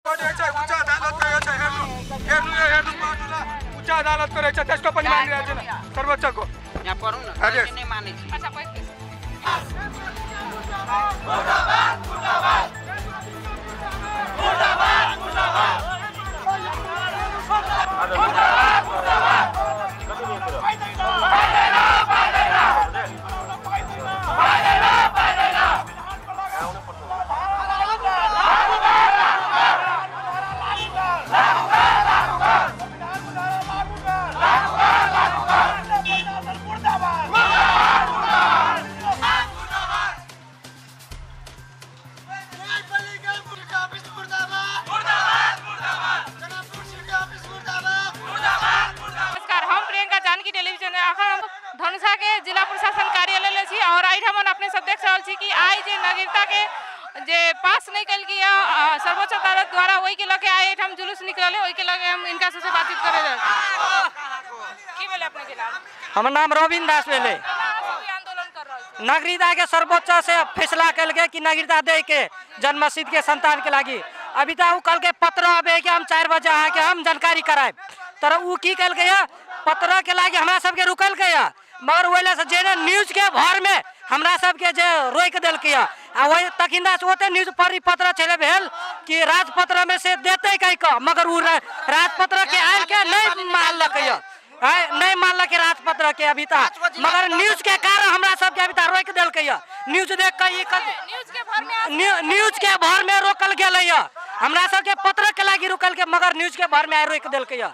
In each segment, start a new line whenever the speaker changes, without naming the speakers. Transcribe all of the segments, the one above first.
उच्च अदालत को त्यसको पनि मानिरहेको छैन सर्वोच्चको
यहाँ पढौँ न किन माने
धनुषा के जिला प्रशासन कार्यालय ले छी और आई हम अपने सब देख रहल छी कि आई जे नागरिकता के जे पास नहीं कल की सर्वोच्च अदालत द्वारा वही के लगे आए हम जुलूस निकलले वही के लगे हम इनका से बातचीत करे की बोले अपने के नाम
हमर नाम रविंद्र दास भेले
आंदोलन कर रहल छी
नागरिकता के सर्वोच्च से फैसला कल के कि नागरिकता दे के जन्मसिद्ध के संतान के लागी अभी तक कल के पत्र आबे के हम 4 बजे आ के हम जानकारी कराए तर उ की कल गया पत्र के लागी हमरा सब के रुकल गया मगर वैला से जे न्यूज के भर में हमरा सब के जे रोक देल के आ वही तकिंदा से ओते न्यूज परिपत्र चले भेल कि राजपत्र में से देते कई का मगर उ राजपत्र के आल के नहीं मानलक नहीं मानलक राजपत्र के अभी तक मगर न्यूज के कारण हमरा सब के अभी तक रोक देल के न्यूज देख के न्यूज के भर में रोकल गेल हमरा सब के पत्र के लागी रुकल के मगर न्यूज के भर में रोक देल के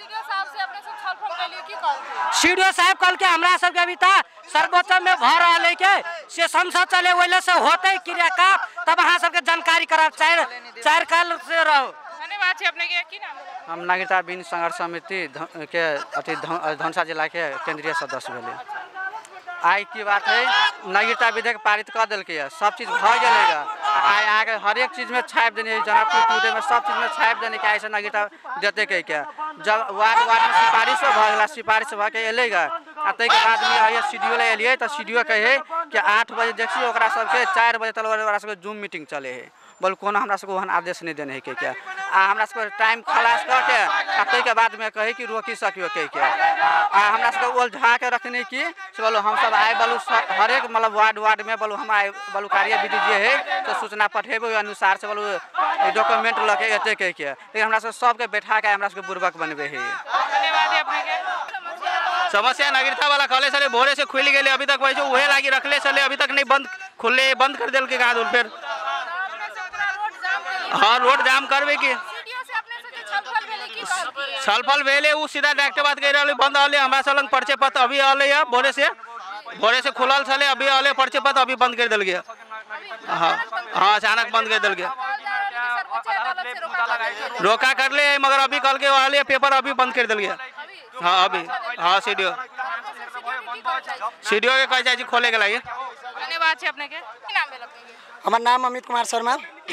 सीडीओ साहब कल के हमरा सब के अभी तक सर्वोच्च में भर रहा के से संसद चले वैले से होते क्रियाकलाप तब अहाँ सब के जानकारी कराब चार काल से रहो
धन्यवाद अपने के की नाम
हम नागरिकता बिन संघर्ष समिति के अति धनुषा जिला के केंद्रीय सदस्य भेले आई की बात है नागरिकता विधेयक पारित कर दिल के सब चीज भ गेलेगा आई यहाँ के हर एक चीज में छाप देने जनकपुर टूडे में सब चीज में छाप देने के ऐसा नागरिकता देते के क्या जब वार्ड में सिफारिश भ के एलेगा आ तै के बाद में सीडीओ ले एलिए तो सीडीओ कहे कि 8 बजे देखिए ओकरा सबके 4 बजे तक ओकरा सबके जूम मीटिंग चले है बोल कोनो हमरा सबको वहाँ आदेश नहीं देने है के क्या आ हमरा सबको टाइम खलास करके आ तै के बाद में कहे कि रोकी सकियो के क्या आ हमरा सबको उलझा के रखने की से बोलो हम सब आए बोलो हर एक मतलब वार्ड में बोलो हम आए बोलो कार्य विधि जे है तो सूचना पठेबे अनुसार से बोलो डॉक्यूमेंट लके एते के क्या लेकिन हमरा सब के बैठा के हमरा सबके बुर्बक बनबे है
धन्यवाद अपने के
समस्या नागरिकता वाला कॉलेज चले भोरे से खुल गए अभी तक वैसे उहे लागी रखले चले अभी तक नहीं बंद कर दिल के कहा फिर हाँ रोड जाम करबे की छलफल भेले उ सीधा डायरेक्ट बात कह रहे बंद आले हमरा सब लंग पर्चे पत्र अभी आले है भोरे से खुलल चले अभी आले पर्चे पत्र अभी बंद कर दिल गया हाँ अचानक बंद कर दिल गया रोका कर ले मगर अभी कल के वाले पेपर अभी बंद कर दिल गया हाँ अभी हाँ सीडीओ के कह जाए खोले के लागे
धन्यवाद अपने के नाम भेल अपने के
हमार नाम अमित कुमार शर्मा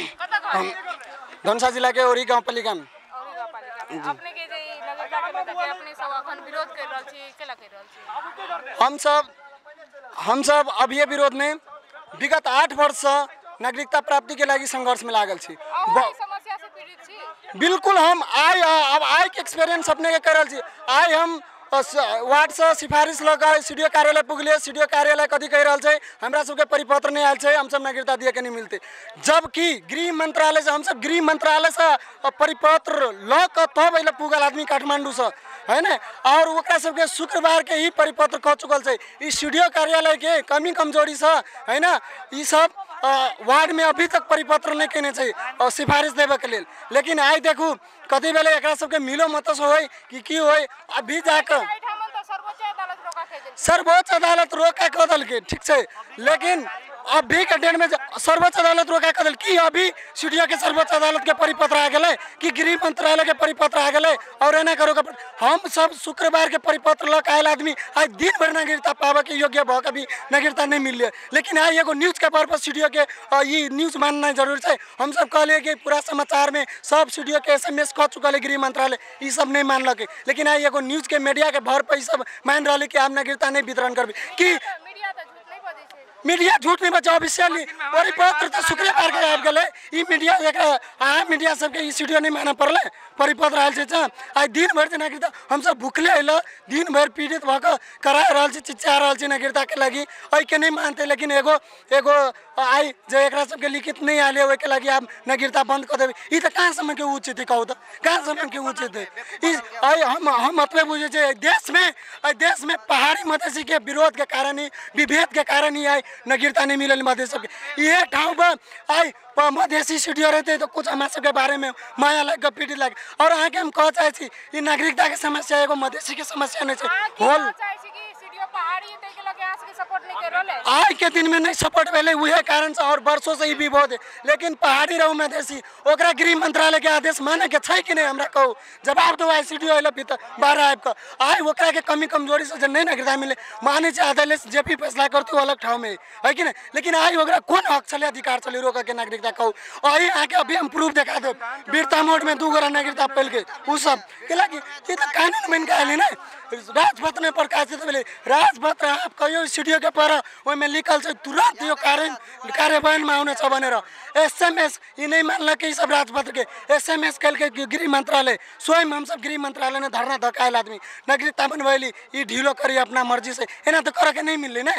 धनुषा जिला के ओरी गांव पल्लीगाम
अपने के जे नागरिकता के लेके जे अपने सब अखन विरोध कर रहल छी केला कर रहल छी
हम सब अभी विरोध में विगत 8 वर्ष नागरिकता प्राप्ति के लागि संघर्ष में लागल छी
समस्या से पीड़ित छी
बिल्कुल हम आई के एक्सपीरियंस अपने के करल छी आई हम वार्ड से सिफारिश लगा सीडीओ कार्यालय पुगलिए सीडीओ कार्यालय कथी कह रहा है हमरा सबके परिपत्र नहीं आयल है हम सब नागरिकता दिए के नहीं मिलते जबकि गृह मंत्रालय से हम सब गृह मंत्रालय से परिपत्र ल के तब अइले पुगल आदमी काठमांडू से है ना और ओकरा सबके शुक्रवार के ही परिपत्र कह चुकल है इस सीडीओ कार्यालय के कमी कमजोरी से है ना ये सब वार्ड में अभी तक परिपत्र नहीं केने चाहिए और सिफारिश देवे के लिए लेकिन आई देखू कथी बेले एकरा सबके मिलो मत होय कि होय अभी जाकर सर्वोच्च अदालत रोका कदल के ठीक है लेकिन अभी के डेट में सर्वोच्च अदालत रोका कदल की अभी सीडीओ के सर्वोच्च अदालत के परिपत्र आ गए कि गृह मंत्रालय के परिपत्र आ गए और एना करो हम सब शुक्रवार के परिपत्र लग आयल आदमी आज दिन भर नागरिकता पावे के योग्य भऽ भी नागरिकता नहीं मिल लेकिन आई एगो न्यूज के पर्पज सीडीओ के ये न्यूज मानना जरूरी है हम सब कहलिए कि पूरा समाचार में सब सीडीओ के SMS कह चुकल गृह मंत्रालय ये सब नहीं मानलक लेकिन आई एगो न्यूज के मीडिया के भर पर सब मान रहा कि आप नागरिकता नहीं वितरण करबे कि मीडिया झूठ नहीं बचा ऑफिशियली परिपत्र तो शुक्रिया पार के आबि गेलै ई मीडिया अहाँ मीडिया सबके ई स्टूडियो नहीं मानऽ पड़लै परिपत्र आयल छै आइ दिन भरि नागरिकता हमसब भुखले अइलऽ दिन भरि पीड़ित भऽ कऽ करा रहल छी चिच्चा रहल छी नागरिकता के लागि एहि के नहीं मानते लेकिन एगो आई जे एकरा सबके लिखित नहीं आले ओहि के लागि आब नागरिकता बंद कर देबै ई त कहाँ समय के उचित है कहू त कहाँ समय के उचित है ई आई हम मतलब बुझे छै देश में पहाड़ी मधेसी के विरोध के कारण ही विभेद के कारण ही आई नागरिकता नहीं मिलल मधेसी सबके ये ठाउँ पर आई मधेसी स्टूडियो रहते तो कुछ हमारे सबके बारे में माया लग पीड़ित लग और अहाँ के हम कह चाहे छी ई नागरिकता के समस्या एगो मधेसी के समस्या नहीं छै होल आज के दिन में नहीं सपोर्ट भेले उहे कारण से और वर्षों से ही विरोध है लेकिन पहाड़ी रहू मधेसी ओकरा गृह मंत्रालय के आदेश माने के छै कि नहीं हमरा कहू जवाब दो सीडीओ अइले भीतर बाहर आबि के आई ओकरा के कमी कमजोरी से नहीं नागरिकता मिले माने छै अदालत जे भी फैसला करती अलग ठाव में है कि नहीं लेकिन आई ओकरा कौन हक चले अधिकार चले रोक के नागरिकता कहू आई आके अभी हम प्रूफ दिखा दे वीरता मोड में 2 गोरा नागरिकता पहल के उ सब के लागि ये तो कानून बन के आले ना राजपत्र में प्रकाशित भेले राजपत्र आप कहियो स्टूडियो के पर ओइ में लिखल छै तुरंत यो कार्यवाही में आउने छ भनेर एसएमएस ई नहीं मानल के ई सब राजपत्र के एसएमएस कल के गृह मंत्रालय स्वयं हम सब गृह मंत्रालय ने धरना धकायल आदमी नागरिकता बनवैली ई ढीलो करी अपना मर्जी से एना तो करे के नहीं मिलले ना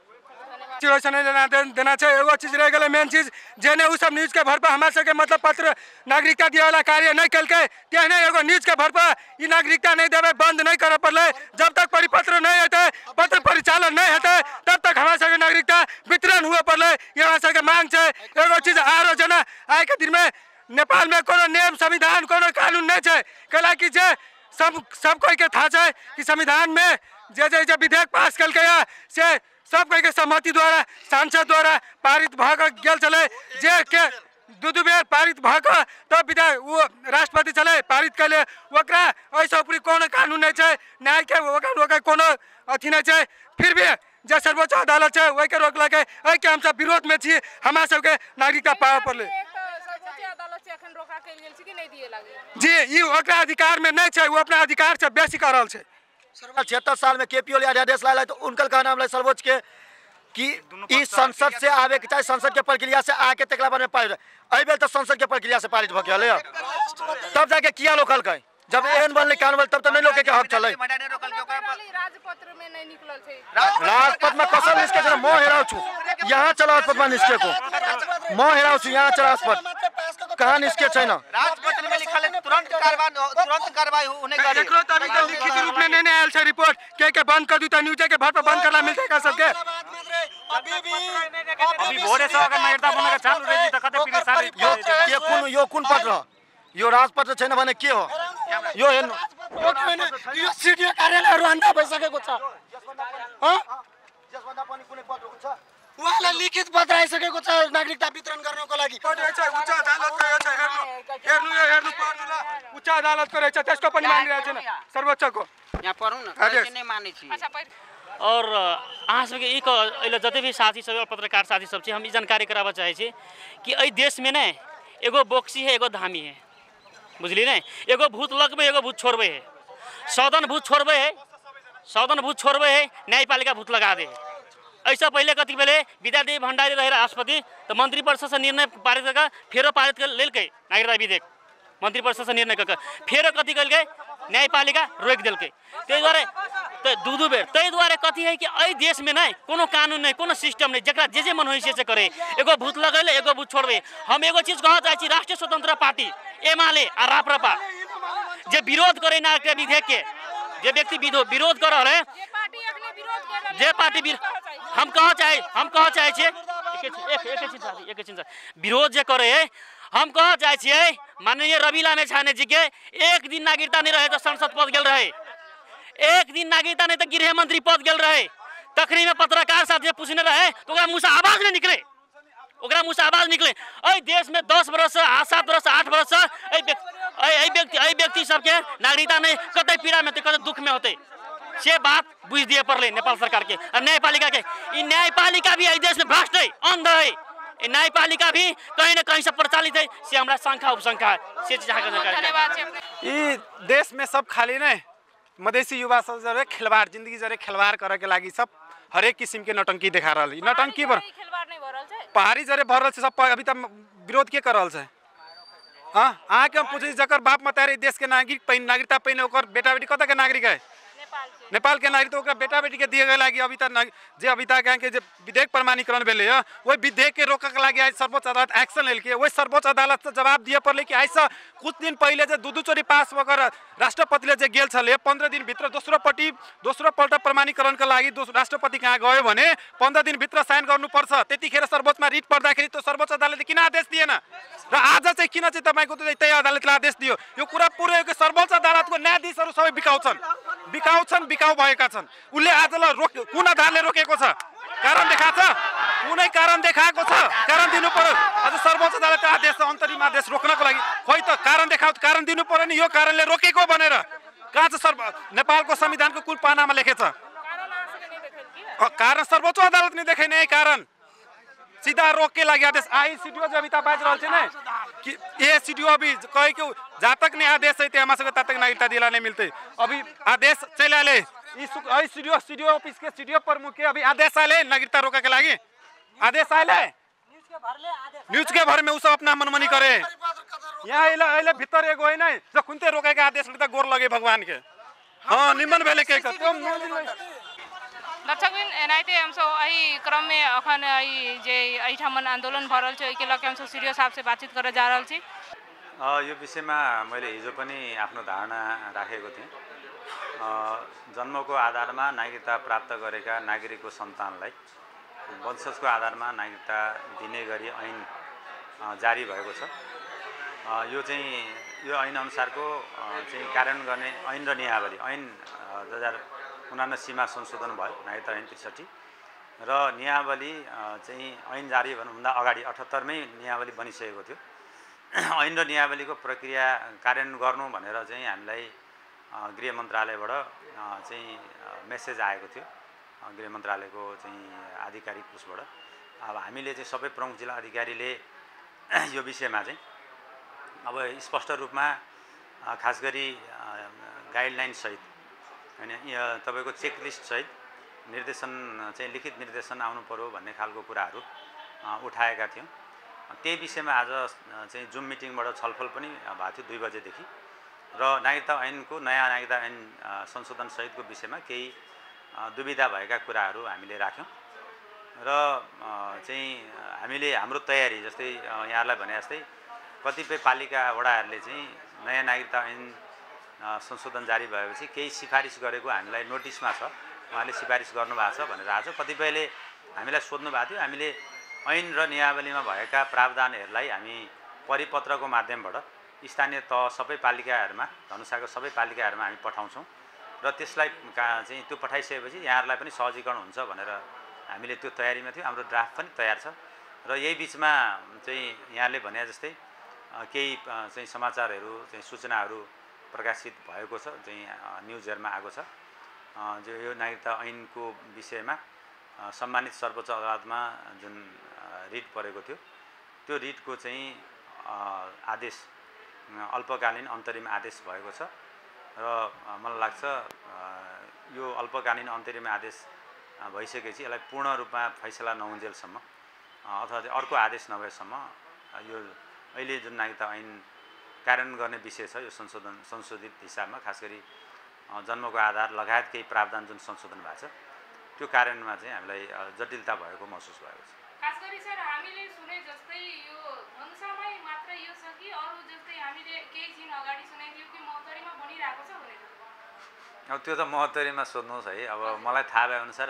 देना चाहिए एगो चीज रह गए मेन चीज जेने उ सब न्यूज के भर पर हमारे सबके मतलब पत्र नागरिकता दिए वाला कार्य नहीं कल के तेहने एगो न्यूज के भर पर ई नागरिकता नहीं देवे बंद नहीं करे पड़ले जब तक परिपत्र नहीं हेतै पत्र परिचालन नहीं हेतै तब तक हमारे सबके नागरिकता वितरण हुए पड़ले ये हमारे सबके मांग छै एगो चीज आरो जना आइ के दिन में नेपाल में कोनो नियम संविधान कोनो कानून नहीं छै कैला कि जे सब कोई के था छै कि संविधान में जे विधेयक पास कल के से सब कोई के सहमति द्वारा सांसद द्वारा पारित भऽ गेल चले जे के दू बेर पारित भऽ कऽ तब विधायक वो राष्ट्रपति चले पारित कले ओकरा ऐसे ऊपरी कोनो कानून नहीं छै न्याय के ओकर कोनो अथी नहीं छै फिर भी जे सर्वोच्च अदालत छै ओहि के रोकलक एहि के हम सब विरोध में छी हमरा सबके नागरिकता पावे पड़ले जी ई ओकरा अधिकार में नहीं छै वो अपना अधिकार से बेसी कर रहल छै
76 साल में केपी ओली आदेश लाए तो उनका कहना हम सर्वोच्च के कि इस संसद से आवे के चाहे संसद के प्रक्रिया से आके तकला बाद में पारित अइ बेर तो संसद के प्रक्रिया से पारित भ गेल तब जाके किया लोकल कह जब एहन बनले कानून बनले तब तो नहीं लोग के हक चले
राजपत्र में नहीं निकलल छै
राजपत्र में कसम इसके छै मोह हेराउ छु यहां चला राजपत्र में निष्के को मोह हेराउ छु यहां चला राजपत्र कहां निष्के छै ना
राजपत्र में लिखल है तुरंत कार्रवाई होने का
एकरो तो अभी तक लिखित रूप में नहीं आयल छै रिपोर्ट के बंद कर दू त न्यूज के भर पर बंद करला मिलते का सबके
अभी भोरे से अगर नागरिकता बने के चालू रही त कते पीड़ित सारे
यो कुन पत्र यो राजपत्र छैन भने के हो यो हेर्नु
यो सीडीओ कार्यालय रुवान्दा भइसकेको छ ह
जसभन्दा पनि कुनै पत्र हुन्छ
उहाँलाई लिखित पत्र आइसकेको छ नागरिकता वितरण गर्नको लागि
उच्च अदालत को छ हेर्नु पर्नु ल उच्च अदालत को रहेछ त्यसको पनि मानिरहेको छैन सर्वोच्चको
यहाँ पढौँ न किन माने छी
और अहाँ सबके एक अहिले जति भी साथी सब पत्रकार साथी सब छी हम ई जानकारी कराबऽ चाहै छी कि एहि देश में ने एगो बोक्सी है एगो धामी है बुझली ने एगो भूत लगबे एगो भूत छोड़बे है सदन भूत छोड़बे है न्यायपालिका भूत लगा दे ऐसा पहले कथी भेले विद्यादेवी भण्डारी रहे राष्ट्रपति तो मंत्री परिषद से निर्णय पारित कर फेरो पारित कर लेलकै नागरिकता विधेयक मंत्री परिषद से निर्णय कर फेरो कथी कलकै न्यायपालिका रोक देलकै ताहि दुआरे तो दू बेर ताहि दुआरे कथी है कि एहि देश में नहीं कोनो कानून नहीं कोनो सिस्टम नहीं जकरा जे मन होइ से करे एगो भूत लगैले एगो भूत छोड़बे हम एगो चीज कहऽ चाहै छी राष्ट्रीय स्वतंत्र पार्टी एमाले आ राप्रपा जे विरोध करे नागरिकता विधेयक के जे व्यक्ति विरोध कर रहे जे पार्टी हम कह चाहे छे एक चीज विरोध जे करे हम कह चाहे छे माननीय रवि लामे छाने जी के एक दिन नागरिकता नहीं रहे तो संसद पद गेल रहे एक दिन नागरिकता नहीं तो गृह मंत्री पद गेल रहे तखनी में पत्रकार साथ जे पूछने रहे तो ओकरा मुंह से आवाज नहीं निकले एहि देश में 10 वर्ष 7 वर्ष 8 वर्ष एहि व्यक्ति सबके नागरिकता नहीं कतई पीड़ा में कतई दुख में होते से बात बुझ दिए पड़ले नेपाल सरकार के और न्यायपालिका के ई न्यायपालिका भी एहि देश में भ्रष्ट है अंध है न्यायपालिका भी कहीं न कहीं से प्रचालित है से हमरा शंका उपशंका से
ई देश में सब खाली ने मधेसी युवा सब जरे खिलवाड़ जिंदगी जरे खिलवाड़ करे के लागी सब
हरेक किसिम के नौटंकी देखा रहा नौटंकी पर
खेलबाड़ नहीं भरल छै
पहाड़ी जरे भर रहा सब अभी तक विरोध के कर रहा है। हाँ अहाँ के हम पूछे जकर बाप मतारी देश के नागरिकता पहिने ओकर बेटा बेटी कत के नागरिक है नेपाल के नागरिक तो ओकरा बेटा बेटी के दिए गए लागी अभी तक जे अभी तक के जे विधेयक प्रमाणीकरण भेले वही विधेयक के रोक के लागी आज सर्वोच्च अदालत एक्शन लेलकै वही सर्वोच्च अदालत से जवाब दिए पड़ले कि आज कुछ दिन पहले जे दू चोरी पास वकर राष्ट्रपतिले जे गेल छले 15 दिन भित्र दोस्रो पल्ट प्रमाणीकरण के लागि राष्ट्रपति कहाँ गयो भने 15 दिन भित्र साइन गर्नुपर्छ। त्यतिखेर सर्वोच्चमा रिट पर्दाखेरि त्यो सर्वोच्च अदालतले किन आदेश दिएन र आज चाहिँ किन चाहिँ तपाईको त्यही अदालतले आदेश दियो। यो कुरा पुरै हो कि सर्वोच्च अदालतको न्यायाधीशहरू सबै बिकाउ भएका छन्। उसले आजलाई कुन आधारले रोकेको छ कारण देखाएको छ कुनै कारण देखाएको छ कारण दिनु पर्यो। अझ सर्वोच्च अदालतको आदेश अन्तरिम आदेश रोक्नको लागि खोइ त कारण देखाउ कारण दिनु पर्यो नि यो कारणले रोकेको भनेर कहाँ छ नेपालको संविधानको कुन पानामा लेखेछ कारण सर्वोच्च अदालत ने देखे नहीं कारण सीधा रोक के लगे आदेश आई सीडीओ जो अभी तक बाज रहा है कि ये सीडीओ अभी कहे कि जहाँ तक नहीं आदेश है हमारे से तब तक नागरिकता दिला नहीं मिलते अभी आदेश चले आले सीडीओ ऑफिस के सीडीओ प्रमुख के अभी आदेश आले नागरिकता रोका के लगे आदेश आले न्यूज के भर में उस अपना मनमानी करे यहाँ अहिले भीतर एगो है नहीं जो कुंते रोके के आदेश लेता गोर लगे भगवान के हाँ निमन भेले के
दर्शकबिन एनाइते हमसो यही क्रम में अखन जे एठामन आंदोलन भरल छ के लके हमसो सीडीओ साहब से बातचीत करे जा रहल छी।
यो विषयमा मैले हिजो पनि आफ्नो धारणा राखेको थिएँ। जन्मको आधारमा नागरिकता प्राप्त गरेका नागरिकको सन्तानलाई वंशजको आधारमा नागरिकता दिने गरी ऐन जारी भएको छ। यो ऐन अनुसारको चाहिँ कार्यान्वयन गर्ने ऐन र नियावली ऐन 2079 मा संशोधन भयो नागरिकता ऐन 63 र नियावली चाहिँ ऐन जारी भन्नुभन्दा अगाडि 78 मै नियावली बनिसकेको थियो। ऐन र नियावलीको प्रक्रिया कार्यान्वयन गर्नु भनेर चाहिँ हामीलाई गृह मन्त्रालयबाट चाहिँ मेसेज आएको थियो। गृह मन्त्रालयको चाहिँ आधिकारिक उसबाट अब हामीले चाहिँ सबै प्रमुख जिल्ला अधिकारीले यो विषयमा चाहिँ अब स्पष्ट रूपमा खास गरी गाइडलाइन सहित हैन तपाईको चेकलिस्ट सहित निर्देशन चाहिँ लिखित निर्देशन आउनु पर्यो भन्ने खालको कुराहरू उठाएका थियौँ। त्यही विषयमा आज चाहिँ जुम मिटिङबाट छलफल पनि भएको थियो 2 बजेदेखि र नागरिकता ऐनको नयाँ नागरिकता ऐन संशोधन सहितको विषयमा केही दुविधा भएका कुराहरू हामीले राख्यौँ र चाहिँ हामीले हाम्रो तयारी जस्तै यहाँलाई भने जस्तै कतिपय पालिका वडाहरूले चाहिँ नयाँ नागरिकता ऐन संशोधन जारी भएपछि केही सिफारिस गरेको हामीलाई नोटिसमा छ उहाँले सिफारिस गर्नुभएको छ भनेर आज कतिपयले हामीलाई सोध्नु भएको थियो। हामीले ऐन र नियावलीमा भएका प्रावधानहरूलाई हामी परिपत्रको माध्यमबाट स्थानीय तह सबै पालिकाहरूमा धनुषाको सबै पालिकाहरूमा हामी पठाउँछौँ र त्यसलाई चाहिँ त्यो पठाइसकेपछि यहाँहरूलाई पनि सहजीकरण हुन्छ भनेर हामीले त्यो तयारीमा थियौँ। हाम्रो ड्राफ्ट पनि तयार छ र यही बिचमा चाहिँ यहाँले भने जस्तै केही चाहिँ समाचारहरू चाहिँ सूचनाहरू प्रकाशित भएको छ चाहिँ न्युजहरुमा आएको छ जो यो नागरिकता ऐनको विषयमा सम्मानित सर्वोच्च अदालतमा जुन रिट परेको थियो त्यो रिटको चाहिँ आदेश अल्पकालीन अन्तरिम आदेश भएको छ र मलाई लाग्छ यो अल्पकालीन अन्तरिम आदेश भइसकेपछि यसलाई पूर्ण रूपमा फैसला नहुन्जेलसम्म अथवा अर्को आदेश नभएसम्म यो अहिले जुन नागरिकता ऐन कार्यान्वयन गर्ने विषय छ यो संशोधित हिसाबमा खास गरी जन्मको आधार लगायत केही प्रावधान जुन संशोधन भएको छ त्यो कार्यान्वयनमा चाहिँ हामीलाई जटिलता भएको महसुस भएको छ।
खास गरी सर हामीले सुने जस्तै यो धनुषामै मात्र यो छ कि अरु जस्तै हामीले केही दिन अगाडि सुनेको थियो कि महोत्तरीमा बनिरहेको छ भनेर।
अब त्यो त महोत्तरीमा सोध्नुहोस् है। अब मलाई थाहा भए अनुसार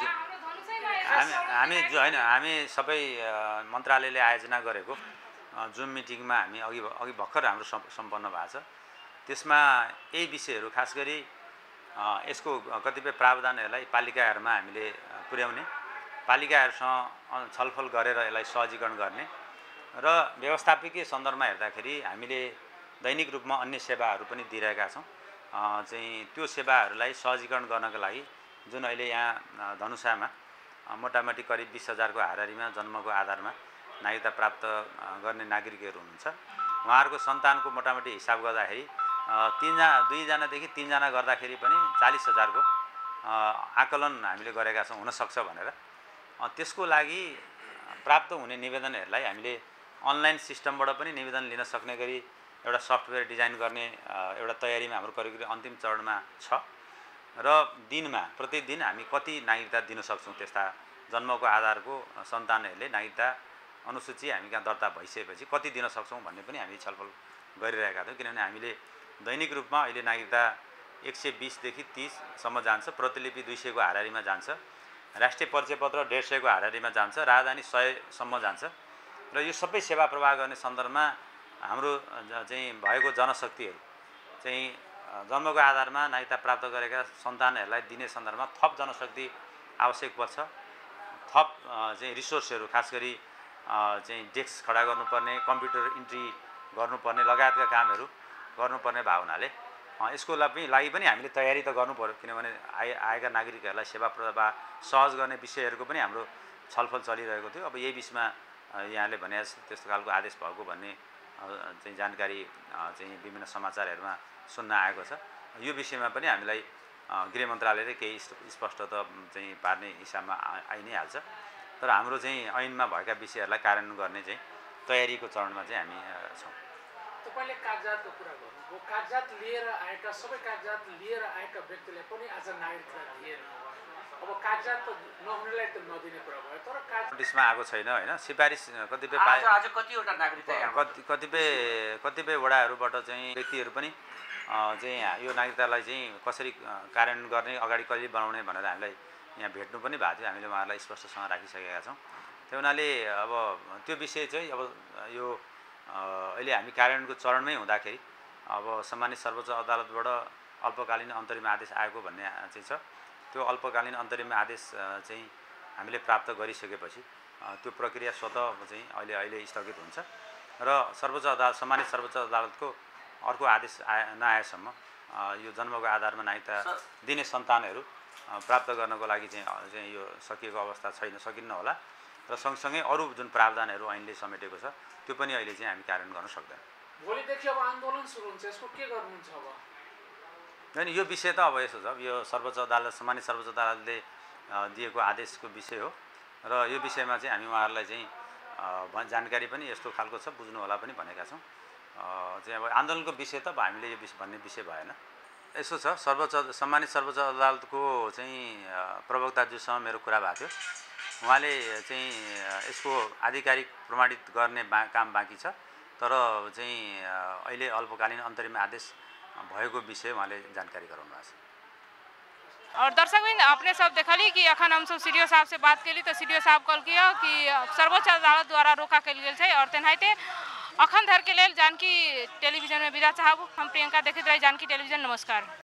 हामी सबै मन्त्रालयले आयोजना गरेको जुम मिटिङमा हामी अघि भर्खर हाम्रो सम्पन्न भएको छ। त्यसमा यही विषयहरू खास गरी यसको कतिपय प्रावधानहरूलाई पालिकाहरूमा हामीले पुर्याउने पालिकाहरूसँग छलफल गरेर यसलाई सहजीकरण गर्ने र व्यवस्थापकीय सन्दर्भमा हेर्दाखेरि हामीले दैनिक रूपमा अन्य सेवाहरू पनि दिइरहेका छौँ। चाहिँ त्यो सेवाहरूलाई सहजीकरण गर्नका लागि जुन अहिले यहाँ धनुषामा मोटामोटी करिब 20,000 को हाराहारीमा जन्मको आधारमा नागरिकता प्राप्त गर्ने नागरिकहरू हुनुहुन्छ। उहाँहरूको सन्तानको मोटामोटी हिसाब गर्दाखेरि 2 जनादेखि 3 जना गर्दाखेरि पनि 40,000 को आकलन हामीले गरेका छौँ हुनसक्छ भनेर त्यसको लागि प्राप्त हुने निवेदनहरूलाई हामीले अनलाइन सिस्टमबाट पनि निवेदन लिन सक्ने गरी एउटा सफ्टवेयर डिजाइन गर्ने एउटा तयारीमा हाम्रो करिब अन्तिम चरणमा छ र दिनमा प्रतिदिन हामी कति नागरिकता दिन सक्छौँ त्यस्ता जन्मको आधारको सन्तानहरूले नागरिकता अनुसूची हामी कहाँ दर्ता भइसकेपछि कति दिन सक्छौँ भन्ने पनि हामी छलफल गरिरहेका थियौँ किनभने हामीले दैनिक रूपमा अहिले नागरिकता 120 देखि 30 सम्म जान्छ प्रतिलिपि 200 को हाराहारीमा जान्छ राष्ट्रिय परिचय पत्र 150 को हाराहारीमा जान्छ राजधानी 100 सम्म जान्छ र यो सबै सेवा प्रवाह गर्ने सन्दर्भमा हाम्रो चाहिँ भएको जनशक्तिहरू चाहिँ जन्मको आधारमा नागरिकता प्राप्त गरेका सन्तानहरूलाई दिने सन्दर्भमा थप जनशक्ति आवश्यक पर्छ थप चाहिँ रिसोर्सहरू खास गरी चाहिँ डेस्क खडा गर्नुपर्ने कम्प्युटर इन्ट्री गर्नुपर्ने लगायतका कामहरू गर्नुपर्ने भावनाले यसको लागि पनि हामीले तयारी त गर्नु पर्यो किनभने आएका नागरिकहरूलाई सेवा प्रवाह सहज गर्ने विषयहरूको पनि हाम्रो छलफल चलिरहेको थियो अब यही बिचमा यहाँले भने त्यस्तो खालको आदेश भएको भन्ने चाहिँ जानकारी चाहिँ विभिन्न समाचारहरूमा सुन्न आएको छ यो विषयमा पनि हामीलाई गृह मन्त्रालयले केही स्पष्टता चाहिँ पार्ने हिसाबमा आइ नै हाल्छ तर हाम्रो चाहिँ ऐनमा भएका विषयहरूलाई कार्यान्वयन गर्ने चाहिँ तयारीको चरणमा चाहिँ हामी छौँ।
तपाईले कागजातको कुरा गर्नुभयो कागजात लिएर आएका सबै कागजात लिएर आएका व्यक्तिले पनि आज नागरिकता दिएन अब कागजात त नहुनेलाई त नदिने कुरा भयो तर
नोटिसमा आएको छैन हैन सिफारिस कतिपय
आज कतिवटा नागरिकता
कतिपय वडाहरूबाट चाहिँ व्यक्तिहरू पनि चाहिँ यो नागरिकतालाई चाहिँ कसरी कार्यान्वयन गर्ने अगाडि कसरी बनाउने भनेर हामीलाई यहाँ भेट्नु पनि भएको थियो हामीले उहाँहरूलाई स्पष्टसँग राखिसकेका छौँ त्यो हुनाले अब त्यो विषय चाहिँ अब यो अहिले हामी कार्यान्वयनको चरणमै हुँदाखेरि अब सम्मानित सर्वोच्च अदालतबाट अल्पकालीन अन्तरिम आदेश आएको भन्ने चाहिँ छ त्यो अल्पकालीन अन्तरिम आदेश चाहिँ हामीले प्राप्त गरिसकेपछि त्यो प्रक्रिया स्वतः चाहिँ अहिले स्थगित हुन्छ र सर्वोच्च अदालत सम्मानित सर्वोच्च अदालतको अर्को आदेश नआएसम्म यो जन्मको आधारमा नागरिकता दिने सन्तानहरू प्राप्त गर्नको लागि चाहिँ यो सकिएको अवस्था छैन सकिन्न होला र सँगसँगै अरू जुन प्रावधानहरू ऐनले समेटेको छ त्यो पनि अहिले चाहिँ हामी कार्यान्वयन गर्न सक्दैन।
भोलिदेखि अब आन्दोलन सुरु हुन्छ यसको के गर्नुहुन्छ अब?
हैन यो विषय त अब यसो छ यो सर्वोच्च अदालत सम्मानित सर्वोच्च अदालतले दिएको आदेशको विषय हो र यो विषयमा चाहिँ हामी उहाँहरूलाई चाहिँ जानकारी पनि यस्तो खालको छ बुझ्नु होला पनि भनेका छौँ चाहिँ अब आन्दोलनको विषय त हामीले यो भन्ने विषय भएन। यसो छ सम्मानित सर्वोच्च अदालतको चाहिँ प्रवक्ताज्यूसँग मेरो कुरा भएको थियो उहाँले चाहिँ यसको आधिकारिक प्रमाणित गर्ने काम बाँकी छ तर चाहिँ अहिले अल्पकालीन अन्तरिम आदेश भएको विषय उहाँले जानकारी गराउनु भएको छ।
और दर्शकबिन अपने सब देखली कि अखन हम सब सीडीओ साहब से बात केली तो सीडीओ साहब कहल कि सर्वोच्च अदालत द्वारा रोका कल गेल छै और तेनाहिते अखन धर के लेल जानकी टेलीविजन में विदा चाहब। हम प्रियंका देखैत रही जानकी टेलीविजन। नमस्कार।